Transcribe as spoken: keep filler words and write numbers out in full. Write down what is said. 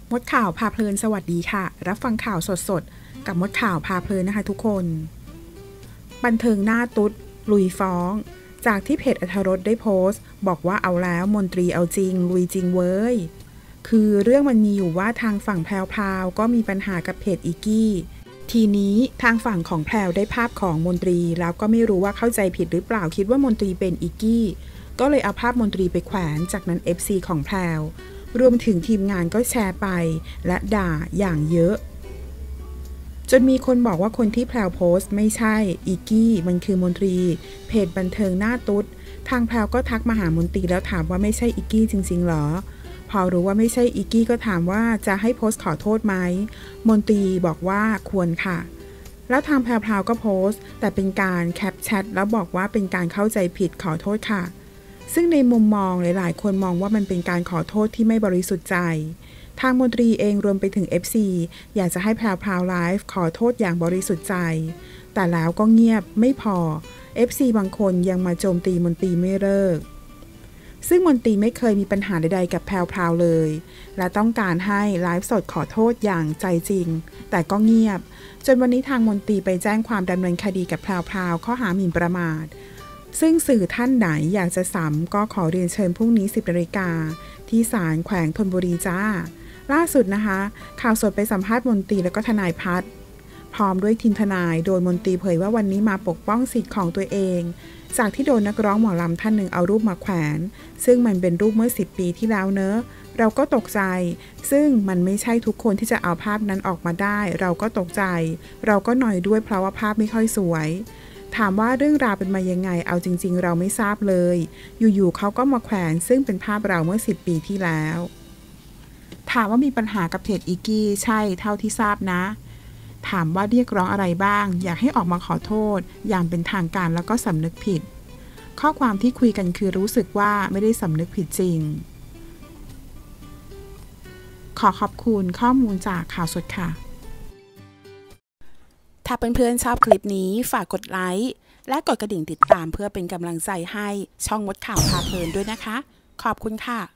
มดข่าวพาเพลินสวัสดีค่ะรับฟังข่าวสดๆกับมดข่าวพาเพลินนะคะทุกคนบันเทิงหน้าตุ๊ดลุยฟ้องจากที่เพจอรรถรสได้โพสต์บอกว่าเอาแล้วมนตรีเอาจริงลุยจริงเว้ยคือเรื่องมันมีอยู่ว่าทางฝั่งแพรวพราวก็มีปัญหากับเพจอีกี้ทีนี้ทางฝั่งของแพรวได้ภาพของมนตรีแล้วก็ไม่รู้ว่าเข้าใจผิดหรือเปล่าคิดว่ามนตรีเป็นอีกี้ก็เลยเอาภาพมนตรีไปแขวนจากนั้น เอฟ ซี ของแพรวรวมถึงทีมงานก็แชร์ไปและด่าอย่างเยอะจนมีคนบอกว่าคนที่แพรวโพสต์ไม่ใช่อีกี้มันคือมนตรีเพจบันเทิงหน้าตุ๊ดทางแพรวก็ทักมาหามนตรีแล้วถามว่าไม่ใช่อีกี้จริงๆหรอพอรู้ว่าไม่ใช่อีกี้ก็ถามว่าจะให้โพสต์ขอโทษไหมมนตรีบอกว่าควรค่ะแล้วทางแพรวก็โพสต์แต่เป็นการแคปแชทแล้วบอกว่าเป็นการเข้าใจผิดขอโทษค่ะซึ่งในมุมมองหลายๆคนมองว่ามันเป็นการขอโทษที่ไม่บริสุทธิ์ใจทางมนตรีเองรวมไปถึง เอฟ ซี อยากจะให้แพรวพราวไลฟ์ขอโทษอย่างบริสุทธิ์ใจแต่แล้วก็เงียบไม่พอ เอฟ ซี บางคนยังมาโจมตีมนตรีไม่เลิกซึ่งมนตรีไม่เคยมีปัญหาใดๆกับแพรวพราวเลยและต้องการให้ไลฟ์สดขอโทษอย่างใจจริงแต่ก็เงียบจนวันนี้ทางมนตรีไปแจ้งความดำเนินคดีกับแพรวพราวข้อหาหมิ่นประมาทซึ่งสื่อท่านไหนอยากจะซ้ำก็ขอเรียนเชิญพรุ่งนี้ สิบนาฬิกาที่ศาลแขวงธนบุรีจ้าล่าสุดนะคะข่าวสดไปสัมภาษณ์มนตรีและก็ทนายพัฒน์พร้อมด้วยทีมทนายโดยมนตรีเผยว่าวันนี้มาปกป้องสิทธิ์ของตัวเองจากที่โดนนักร้องหมอลำท่านหนึ่งเอารูปมาแขวนซึ่งมันเป็นรูปเมื่อสิบปีที่แล้วเนอะเราก็ตกใจซึ่งมันไม่ใช่ทุกคนที่จะเอาภาพนั้นออกมาได้เราก็ตกใจเราก็หน่อยด้วยเพราะว่าภาพไม่ค่อยสวยถามว่าเรื่องราวเป็นมายังไงเอาจริงๆเราไม่ทราบเลยอยู่ๆเขาก็มาแขวนซึ่งเป็นภาพเราเมื่อสิบปีที่แล้วถามว่ามีปัญหากับเพจอีกี้ใช่เท่าที่ทราบนะถามว่าเรียกร้องอะไรบ้างอยากให้ออกมาขอโทษอย่างเป็นทางการแล้วก็สำนึกผิดข้อความที่คุยกันคือรู้สึกว่าไม่ได้สำนึกผิดจริงขอขอบคุณข้อมูลจากข่าวสดค่ะถ้าเพื่อนๆชอบคลิปนี้ฝากกดไลค์และกดกระดิ่งติดตามเพื่อเป็นกำลังใจให้ช่องมดข่าวพาเพลินด้วยนะคะขอบคุณค่ะ